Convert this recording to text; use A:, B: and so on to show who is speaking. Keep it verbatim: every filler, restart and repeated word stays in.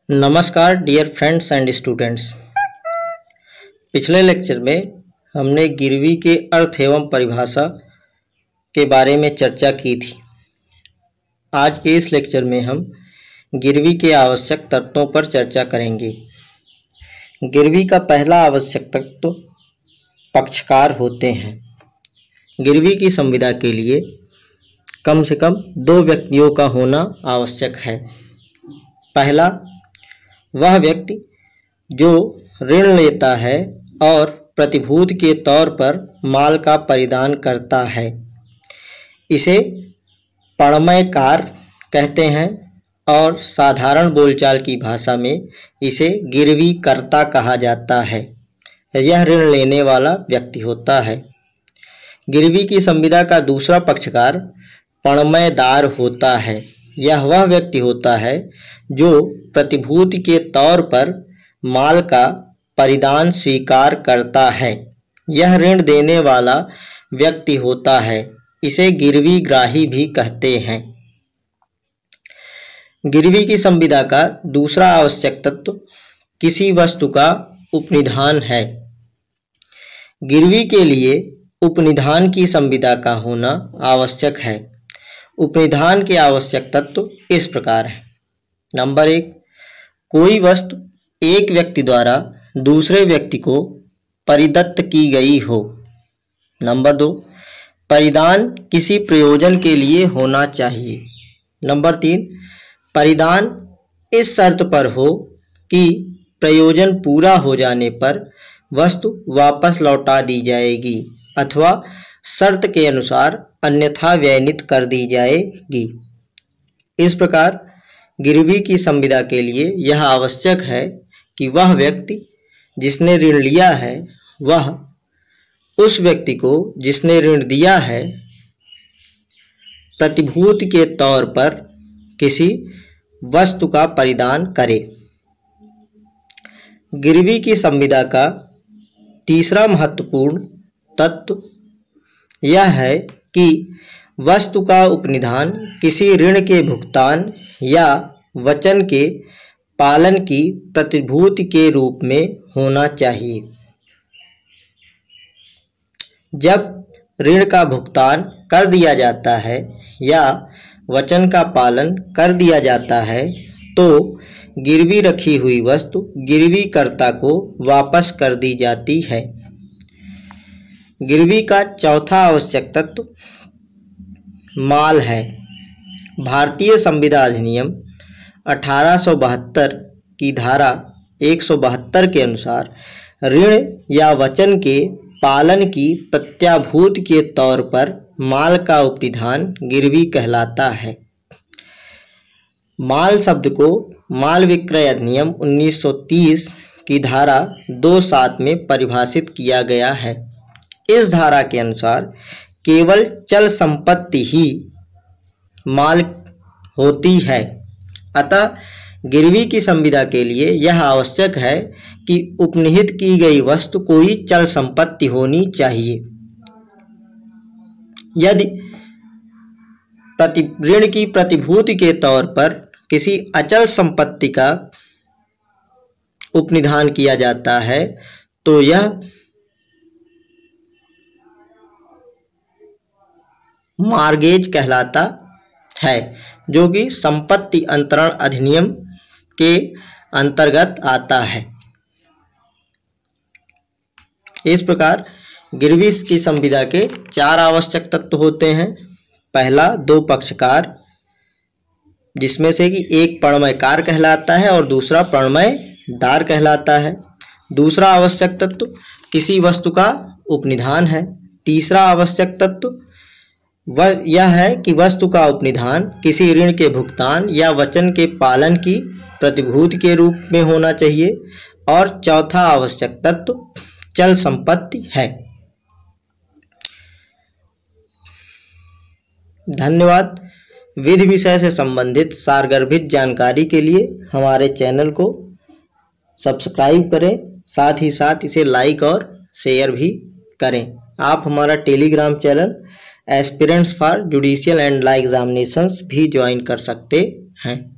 A: नमस्कार dear friends and students. पिछले lecture में हमने गिरवी के अर्थ एवं परिभाषा के बारे में चर्चा की थी। आज के इस लेक्चर में हम गिरवी के आवश्यक तत्वों पर चर्चा करेंगे। गिरवी का पहला आवश्यक तत्व पक्षकार होते हैं। गिरवी की संविदा के लिए कम से कम दो व्यक्तियों का होना आवश्यक है। पहला, वह व्यक्ति जो ऋण लेता है और प्रतिभूत के तौर पर माल का परिधान करता है, इसे पणमयकार कहते हैं और साधारण बोलचाल की भाषा में इसे गिरवी कर्ता कहा जाता है। यह ऋण लेने वाला व्यक्ति होता है। गिरवी की संविदा का दूसरा पक्षकार पणमयदार होता है। यह वह व्यक्ति होता है जो प्रतिभूति के तौर पर माल का परिधान स्वीकार करता है। यह ऋण देने वाला व्यक्ति होता है। इसे गिरवी ग्राही भी कहते हैं। गिरवी की संविदा का दूसरा आवश्यक तत्व किसी वस्तु का उपनिधान है। गिरवी के लिए उपनिधान की संविदा का होना आवश्यक है। उपनिधान के आवश्यक तत्व इस प्रकार है। नंबर एक, कोई वस्तु एक व्यक्ति द्वारा दूसरे व्यक्ति को परिदत्त की गई हो। नंबर दो, परिधान किसी प्रयोजन के लिए होना चाहिए। नंबर तीन, परिधान इस शर्त पर हो कि प्रयोजन पूरा हो जाने पर वस्तु वापस लौटा दी जाएगी अथवा शर्त के अनुसार अन्यथा व्ययनित कर दी जाएगी। इस प्रकार गिरवी की संविदा के लिए यह आवश्यक है कि वह व्यक्ति जिसने ऋण लिया है वह उस व्यक्ति को जिसने ऋण दिया है प्रतिभूत के तौर पर किसी वस्तु का परिधान करे। गिरवी की संविदा का तीसरा महत्वपूर्ण तत्व यह है कि वस्तु का उपनिधान किसी ऋण के भुगतान या वचन के पालन की प्रतिभूति के रूप में होना चाहिए। जब ऋण का भुगतान कर दिया जाता है या वचन का पालन कर दिया जाता है तो गिरवी रखी हुई वस्तु गिरवी कर्ता को वापस कर दी जाती है। गिरवी का चौथा आवश्यक तत्व माल है। भारतीय संविदा अधिनियम अठारह सौ बहत्तर की धारा एक सौ बहत्तर के अनुसार ऋण या वचन के पालन की प्रत्याभूति के तौर पर माल का उपनिधान गिरवी कहलाता है। माल शब्द को माल विक्रय अधिनियम उन्नीस सौ तीस की धारा दो सात में परिभाषित किया गया है। इस धारा के अनुसार केवल चल संपत्ति ही माल होती है। अतः गिरवी की संविदा के लिए यह आवश्यक है कि उपनिहित की गई वस्तु कोई चल संपत्ति होनी चाहिए। यदि प्रति ऋण की प्रतिभूति के तौर पर किसी अचल संपत्ति का उपनिधान किया जाता है तो यह मार्गेज कहलाता है, जो कि संपत्ति अंतरण अधिनियम के अंतर्गत आता है। इस प्रकार गिरवी की संविदा के चार आवश्यक तत्व होते हैं। पहला, दो पक्षकार, जिसमें से कि एक पणमयकार कहलाता है और दूसरा पणमयदार कहलाता है। दूसरा आवश्यक तत्व किसी वस्तु का उपनिधान है। तीसरा आवश्यक तत्व वह यह है कि वस्तु का उपनिधान किसी ऋण के भुगतान या वचन के पालन की प्रतिभूति के रूप में होना चाहिए। और चौथा आवश्यक तत्व चल संपत्ति है। धन्यवाद। विधि विषय से संबंधित सारगर्भित जानकारी के लिए हमारे चैनल को सब्सक्राइब करें, साथ ही साथ इसे लाइक और शेयर भी करें। आप हमारा Telegram channel aspirants for judicial and law examinations भी ज्वाइन कर सकते हैं।